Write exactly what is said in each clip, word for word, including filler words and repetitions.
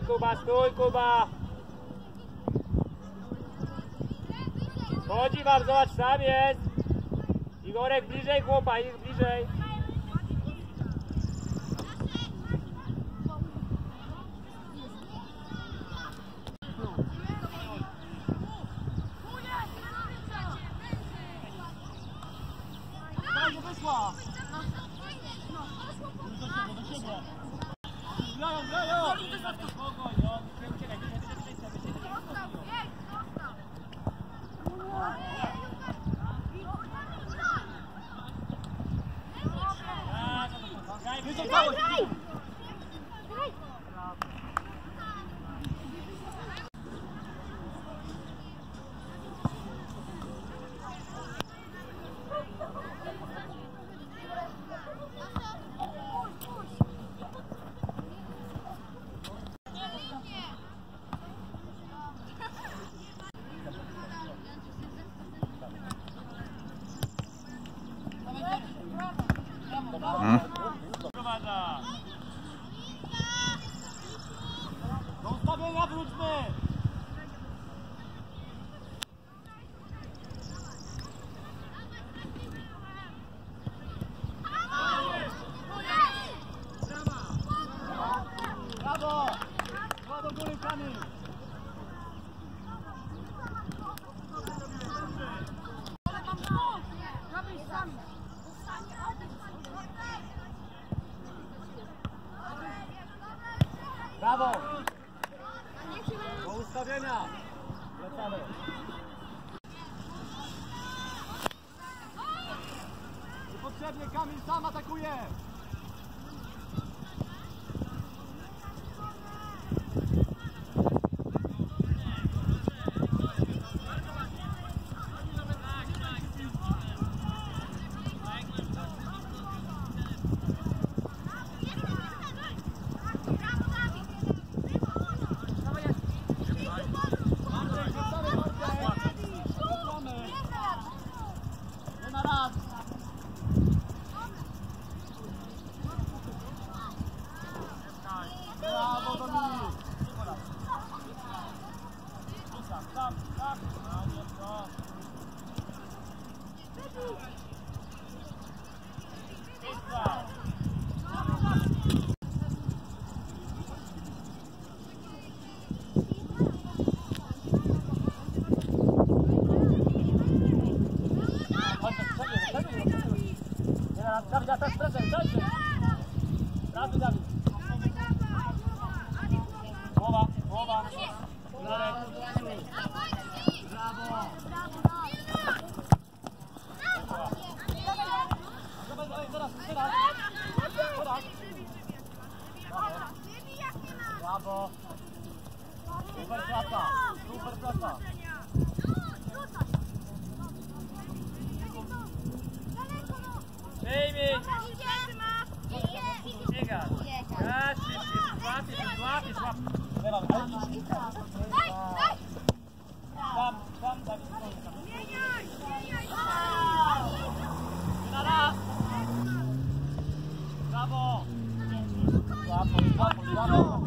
Kuba, stój Kuba! Chodzi wam, zobacz, sam jest! Igorek, bliżej chłopa, ich bliżej! Wyszła! Grają, grają! Do ustawienia wróćmy! Brawo! Brawo, góry, Kamil! Brawo! Do ustawienia! Wracamy! Niepotrzebnie, Kamil sam atakuje! Brawo, Dominik! Tam, tam, tam! A nie to! Dawid, a teraz prezent, dajcie! Dawid, Dawid! Głowa, głowa! Brawo! Dawaj, teraz, teraz! Teraz! Brawo! Super praca! Super praca! Przyjmij! Biega! Raz, jeszcze, złapiesz, złapiesz, złapiesz! Tam, tam, tam, na raz! Brawo! Złapo, złapo, złapo!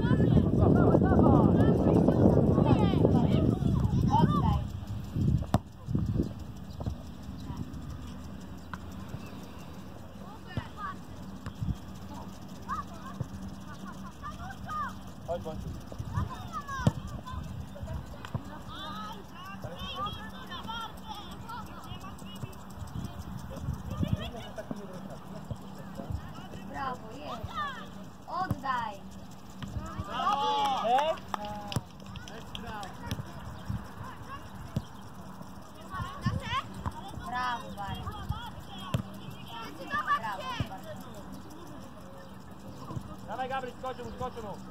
Chodź, bądź. Brawo, jest. Oddaj. Brawo! Ekstra! Brawo, bardzo. Brawo, bardzo. Dawaj, Gabryś, skoczył mu, skoczył mu.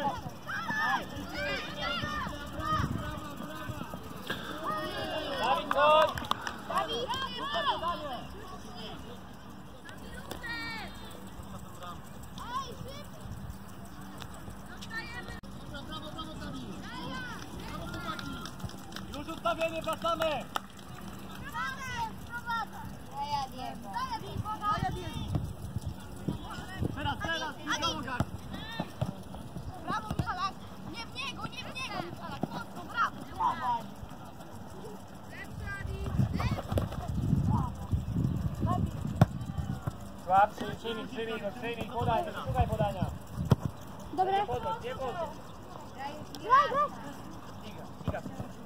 Dawid, Ustawienie, wracamy! Daję Diego. Teraz, teraz, i na nogach! Brawo, Michalak! Nie w niego, nie w niego, Michalak! Mocno, brawo! Słabszy, przyjmij, przyjmij go, przyjmij, podaj, szukaj podania. Dobre. Nie podchodź, nie podchodź. Graj, graj. Iga, Iga.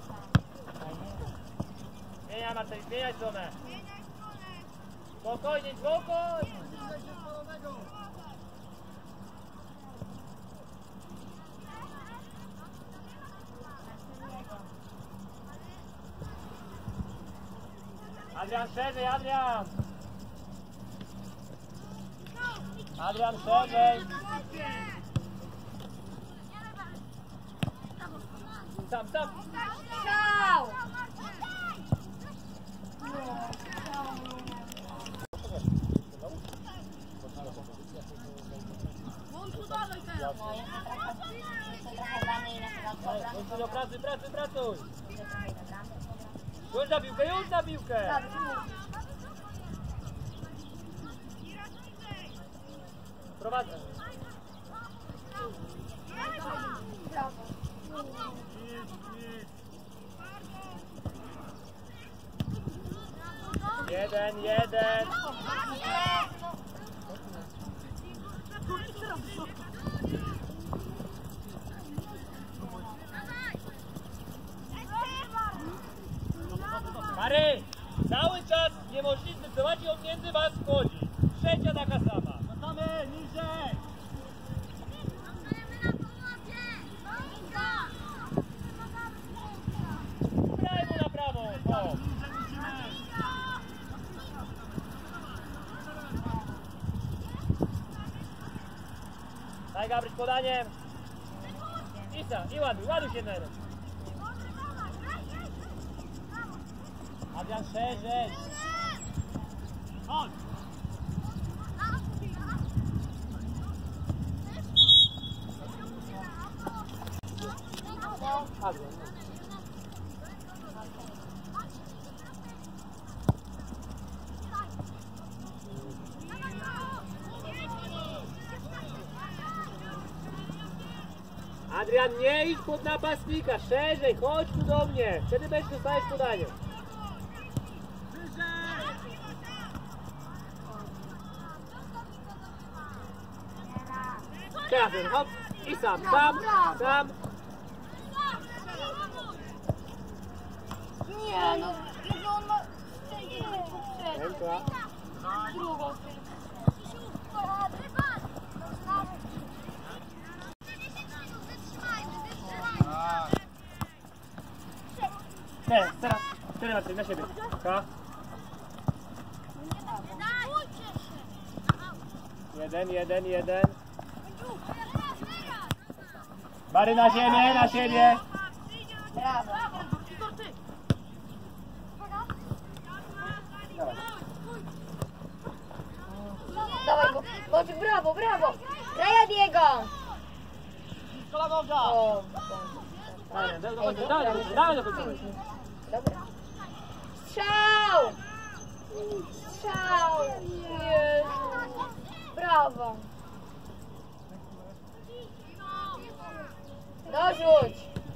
Zmieniaj Marceli, zmieniaj stronę. Spokojnie, spokojnie. Adrian, szerzej, Adrian. Adrian, szerzej. Sam, sam. Strzał. Włącz dalej teraz! Do pracy, pracy, pracuj. Już na piłkę, już na piłkę. Prowadzę. Jeden, jeden. Mary, cały czas niemożliwy, prowadzi on między was wchodzi. Trzecia taka sama. Wracamy, niżej! Graj mu na prawą. O. Daj Gabryś podaniem. Isa, i ładuj, ładuj się na jeden. Adrian, szerzej. Chodź! Adrian. Adrian, nie idź pod napastnika, szerzej, chodź tu do mnie. Wtedy będziesz dostałeś podanie. Teraz, hop, i sam, sam, sam. Nie no, no on ma... Ręka. Drugą. Teraz, teraz, teraz Marcin, na siebie. Ka. Jeden, jeden, jeden. Bary na ziemię, na siebie. Brawo. Dawaj, bo, bo, brawo, brawo. Raja Diego. Kola noga! O, Dalej, dalej, dalej, dalej, dalej do końca. dobra. Strzał. Strzał. Jezu. Brawo. Dorzuć.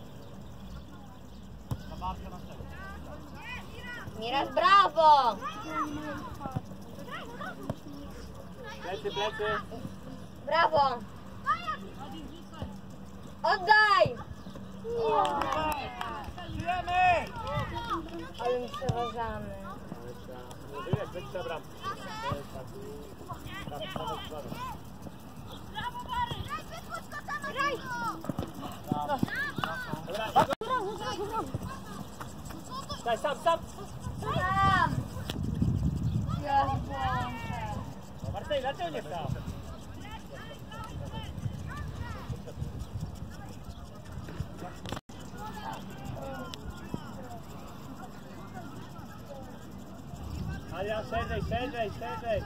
Nieraz brawo. Plecy, plecy. Brawo. Oddaj. Wiemy! Ale mi przeważamy. Wyjesz, będzie ta bramka. To jest taki... Tam, tam jest prawo. Brawo, Bary! Graj, wychodź go tam! Graj! Dobra, daj, sam, sam. Tam. Ja włączę. Marcel, dlaczego nie stał? Adrian, szerzej, szerzej, szerzej.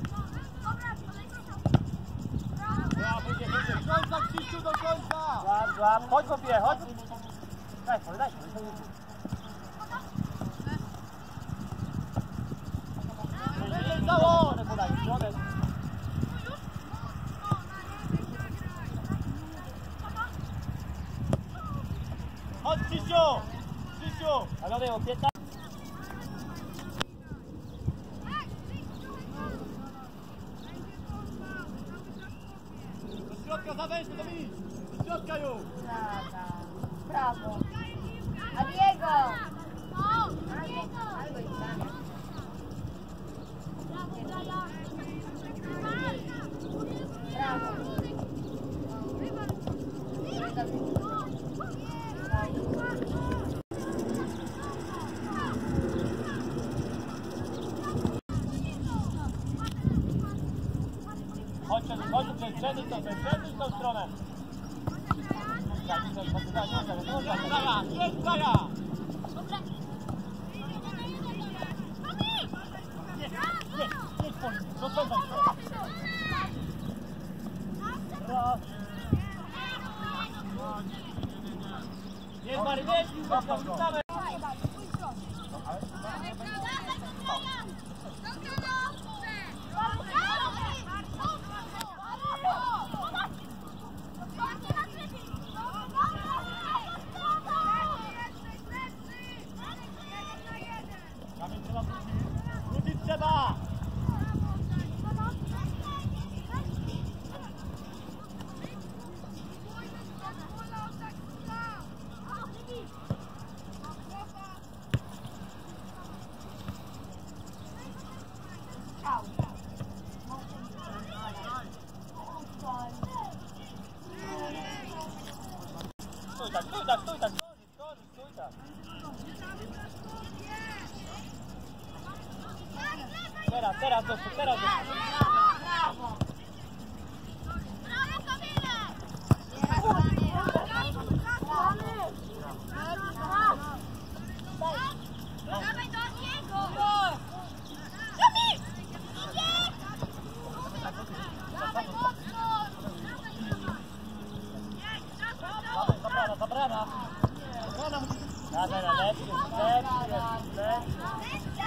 Ja, będzie, będzie! Do końca, Krzysiu, do końca! Dobra, chodź chłopie, chodź. Daj, daj, daj. Cało, nie podaj, środek. Chodź Krzysiu! Krzysiu! A lody opieta? Do środka zawęź, to idź! Do środka już! Brawo. A Diego! Albo i tak. Brawo. Chodź, chodź, przednij tą, przednij tą stronę. Zaja, jest Zaja! Nie, nie, nie, po nim, rozpędzaj się. Raz. Jest Marynecki, zostawamy. Wrócić trzeba! Stój tak, stój tak, stój tak, stój, stój tak. Teraz, teraz, doszło, teraz doszło. Brawo. Dawaj do niego! Kamil! Idzie! Dawaj mocno! Zabrana, zabrana. Zabrana, zabrana, lepszy, lepszy, lepszy.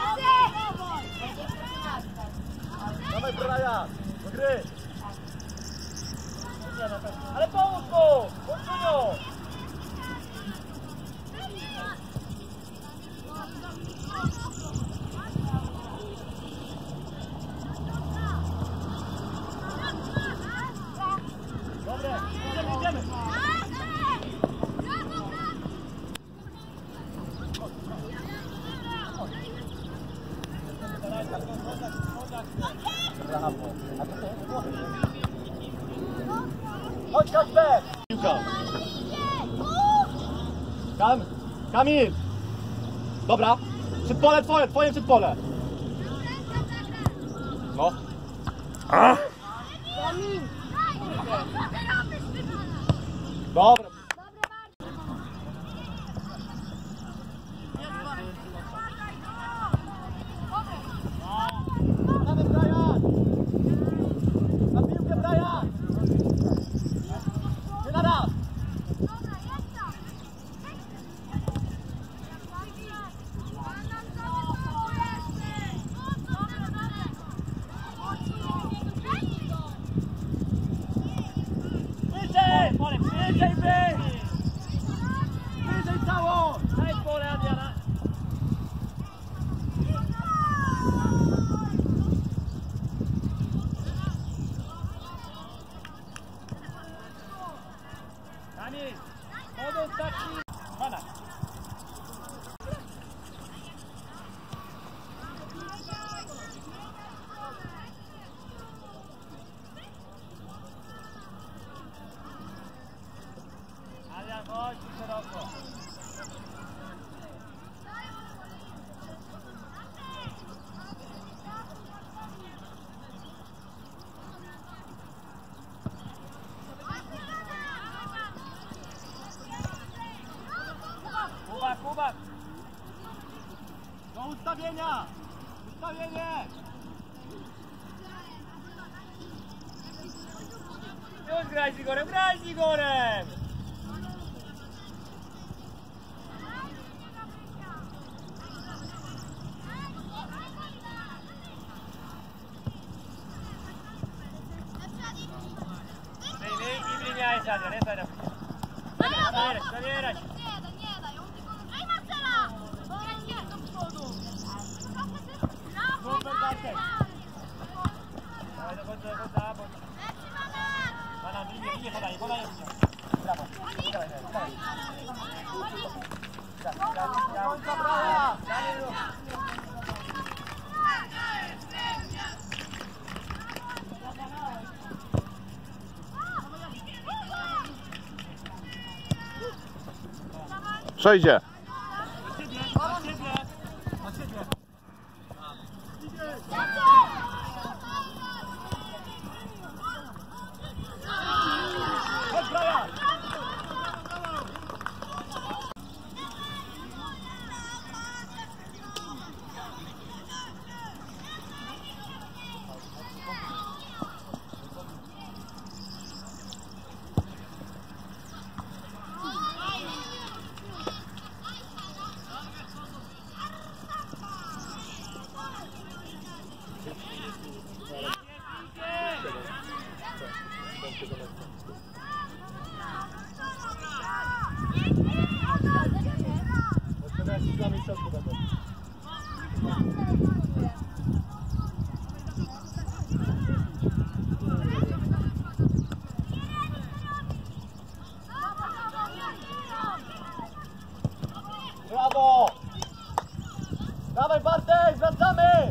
Dawaj Brian, do gry. Ale pomóż mu! Pomóż Dobre, idziemy, idziemy. Chodź, chodź, Bek! Piłka. Kam, Kamil! Dobra, przedpole twoje, twoje przedpole. No. A? Dobra. Dawaj, Brian! Na piłkę, Brian! Nie na raz! Wyżej! Pole, wyżej, wyżej! Wyżej cało! Daj pole, Adriana! Kamil! Podaj taki! Pana! Adrian, chodź szeroko! Kubak, Kubak! Do ustawienia! Ustawienie! Już graj z Igorem, graj z Igorem! Wyjmij i wymieniaj Sania, nie Sania. Zabierać, zabierać. Nie daj, nie daj, on tylko... Ej, Marcela! Nie, nie, do przodu! Super, Bartek. Dawaj do końca, do końca, bo... Banan, linię, linię podaje, podaje linię. Brawo. Dawaj, dawaj, dawaj. Końca brawa! Przejdzie. Brawo! Dawaj Bartek, wracamy!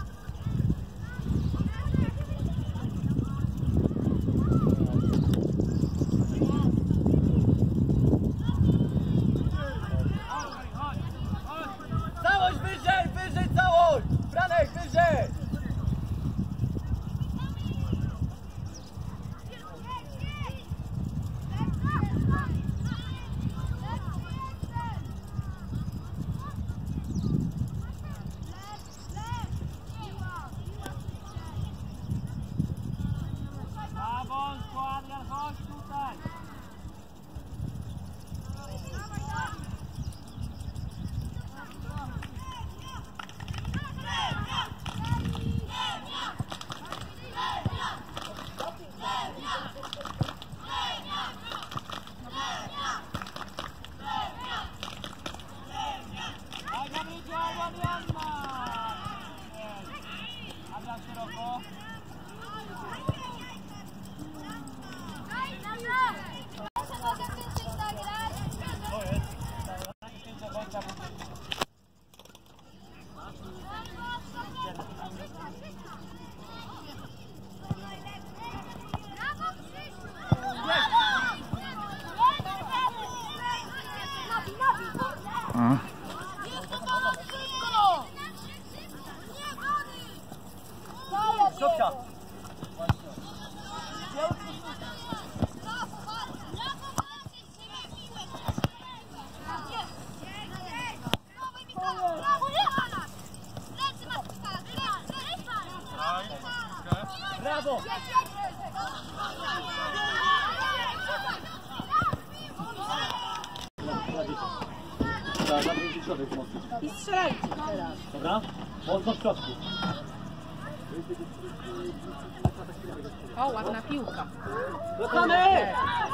Całość wyżej, wyżej całość! Franek, wyżej! Środka! Brawo! I strzelajcie teraz. Dobra? Mocno w środku. O, ładna piłka. Wracamy!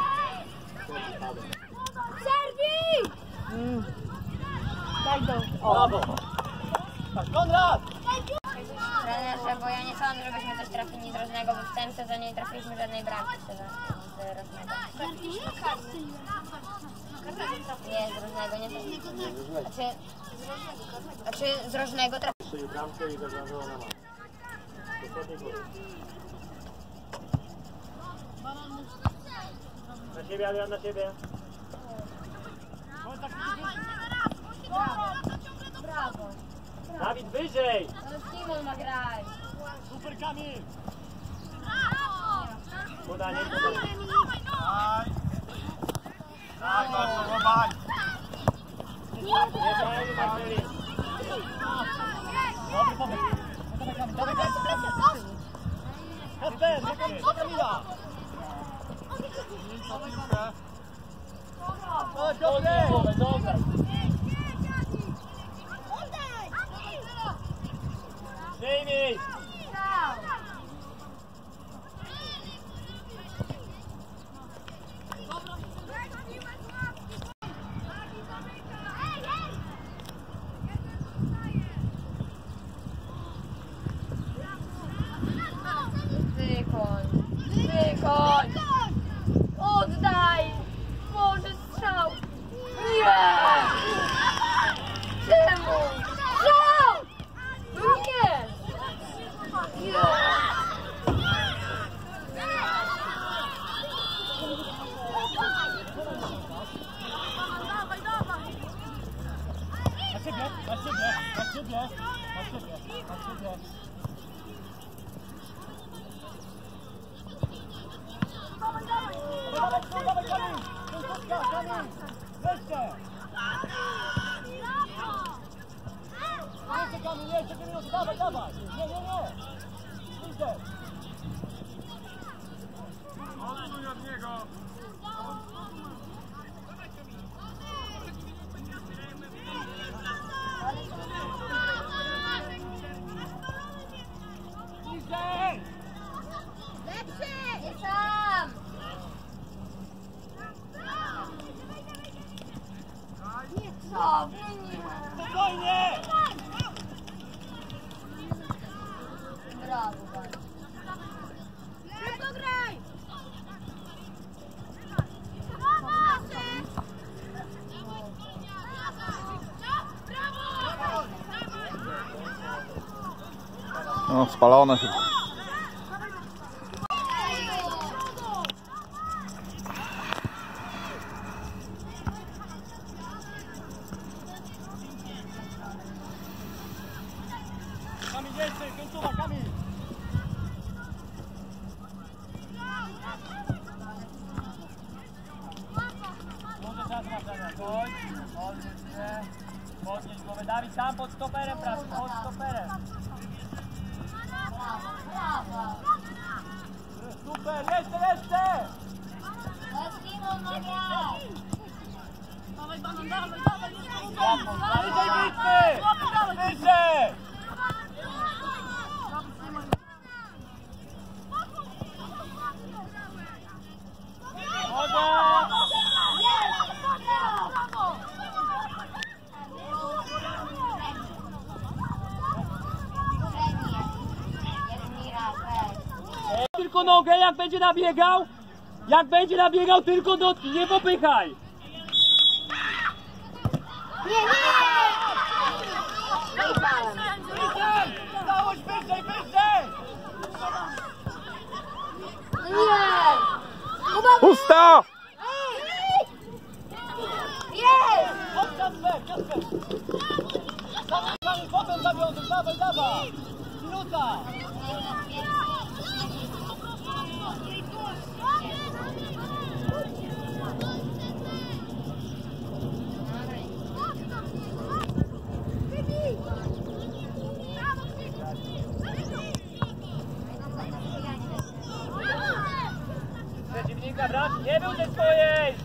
Serwij! Mm. Daj do... Brawo! Tak, Konrad! Trenerze, bo ja nie sądzę, żebyśmy coś trafili z Rożnego, bo w tym sezonie nie trafiliśmy żadnej bramki z Rożnego. Nie, z Rożnego nie trafiliśmy. Znaczy, znaczy z Rożnego trafiliśmy. Bramkę i zagrała na ma. Na siebie, Adrian, na siebie. Brawo. Dawid, wyżej! No Simon ma grać. Super Kamil! Podanie, podanie. Daj! Daj, Marcelo, daj! Nie daj, Marceli. Dobry pomysł! Dawaj Kamil, dawaj Kamil! Kasper, do Kamila! Chodź, dobrze! Dobra. Przyjmij! Wykoń! Wykoń! Oddaj! Boże, strzał! Nie! Czemu? Strzał! Nie! Nie! Na siebie, na siebie, na siebie, na siebie, na siebie. Dawaj, dawaj, dawaj, Kamil! Końcówka, Kamil! Weźcie! Jeszcze Kamil, jeszcze minuty, dawaj, dawaj! Nie, nie, nie! Idę! Odsuń od niego! Niżej! Lepszy! Nie sam! Co? Nie! Spokojnie! Brawo, bardzo. Szybko graj! No, spalone chyba. Kamil, jeszcze, końcówka, Kamil! Może czas ma teraz, chodź, odwróć się, podnieś głowę, Dawid, tam pod stoperem pracuj, pod stoperem. Super, jeszcze, jeszcze! Dawaj, dawaj, dawaj, dawaj! Wyżej bitwy! Wyżej! Woda! Tylko nogę, jak będzie nabiegał, jak będzie nabiegał, tylko dotknij, nie popychaj. Całość wyżej, wyżej! Pusta! Chodź Kasper, Kasper! Kamil, potem zawiązuj, dawaj, dawaj! Minuta! Przeciwnika brać, nie był ze swojej!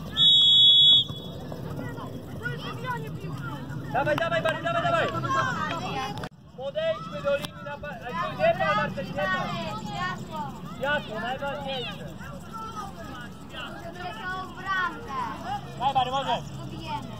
Dawaj, dawaj, Marcin, dawaj, dawaj! Podejdźmy do linii na... Nie pal, Marcin, nie pal! Jasno, najważniejsze! Które są w bramkę. Daj, Mary, możesz! Pobijemy.